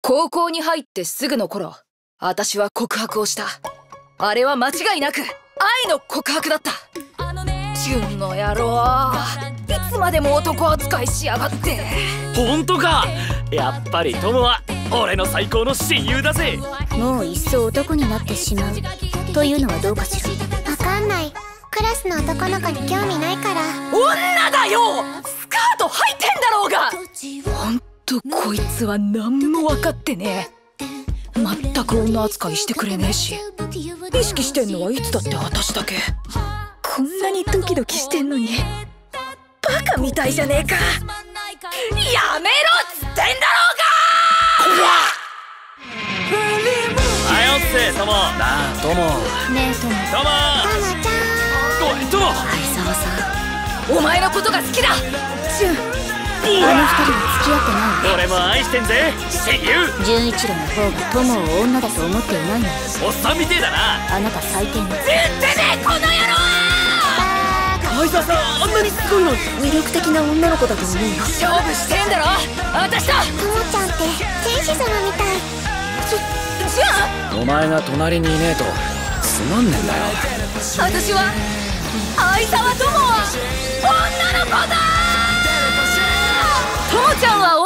高校に入ってすぐの頃、私は告白をした。あれは間違いなく愛の告白だった。チュンの野郎、いつまでも男扱いしやがって。 本当か。やっぱり友は俺の最高の親友だぜ。 もういっそ男になってしまうというのはどうかしら。 わかんない。クラスの男の子に興味ないから。 女だよ。スカート履いてんだろうが。ほんとこいつは何も分かってねえ。全く女扱いしてくれねえし、意識してんのはいつだって私だけ。こんなにドキドキしてんのにバカみたいじゃねえか。やめろっつってんだろうが。 はよって友。なあ友。 ねえ友。 友。 ママちゃん。 おい友。 相沢さん、お前のことが好きだ。チュン、 あの二人は付き合ってない。 俺も愛してんぜ親友。 純一郎の方が友を女だと思っていないの。 おっさんみてえだな。 あなた最低ね。 てめえこの野郎。 相沢さん、あんなにすごいのに魅力的な女の子だと思うよ。 勝負してんだろ私だ。 ともちゃんって天使様みたい。 じゃあお前が隣にいねえとつまんねえんだよ。 私は相沢友は女の子だ。友ちゃんは